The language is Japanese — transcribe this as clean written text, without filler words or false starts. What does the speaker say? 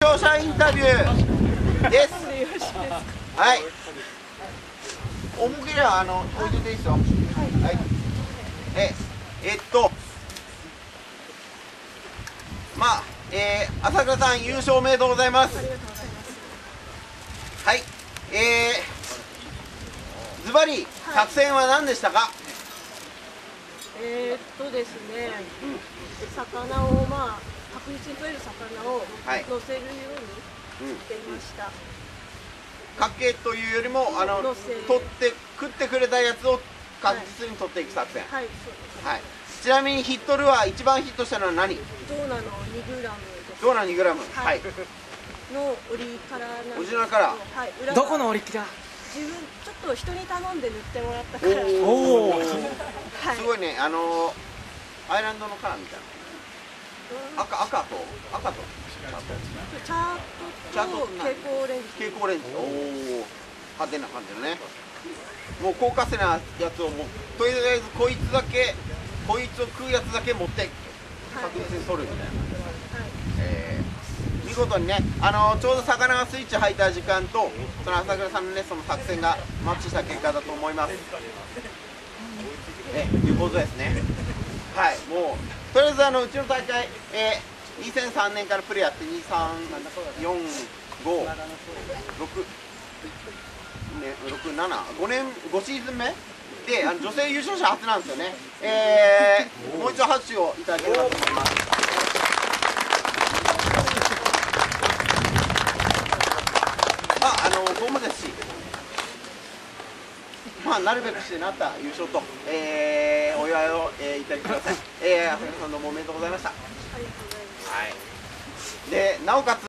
勝者インタビューです。はい。重ければ置いてていいですよ。はい。まあ朝倉さん優勝おめでとうございます。はい。ズバリ作戦は何でしたか？ ですね、魚を確実に取れる魚を乗せるようにしていました。 かけというよりも取って食ってくれたやつを確実に取っていく作戦。はい、そうです。はい。ちなみにヒットルアー一番ヒットしたのは何？ ドーナの2グラムです。 ドーナ2グラム。はい。 のオリカラなんですけど。 オリジナルカラー。 はい。 どこのオリキラ？ 自分ちょっと人に頼んで塗ってもらったから。 おお。 すごいね、アイランドのカラーみたいな。赤とチャートと蛍光オレンジ。 蛍光オレンジ。おお、派手な感じだね。もう高価性なやつをとりあえずこいつを食うやつだけ持って確実に取るみたいな。見事にね、ちょうど魚がスイッチ入った時間とその朝倉さんのね、その作戦がマッチした結果だと思います。いうことですね。はい、もうとりあえずうちの大会、2003年からプレーやって2、3、4、5、6、6、7、5年、5シーズン目で女性優勝者初なんですよね。もう一度拍手をいただければと思います。僕もですし、なるべくしてなった優勝と、お祝いを、いただいてください。朝倉さんどうもおめでとうございました。はい。で、なおかつ